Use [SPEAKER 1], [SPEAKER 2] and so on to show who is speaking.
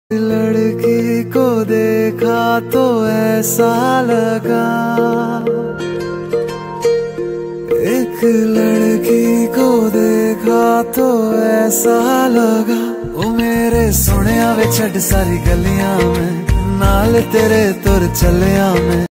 [SPEAKER 1] लड़की को देखा तो ऐसा लगा, एक लड़की को देखा तो ऐसा लगा, ओ मेरे सोनिया वे छड़ सारी गलियां में नाल तेरे तुर चलिया में।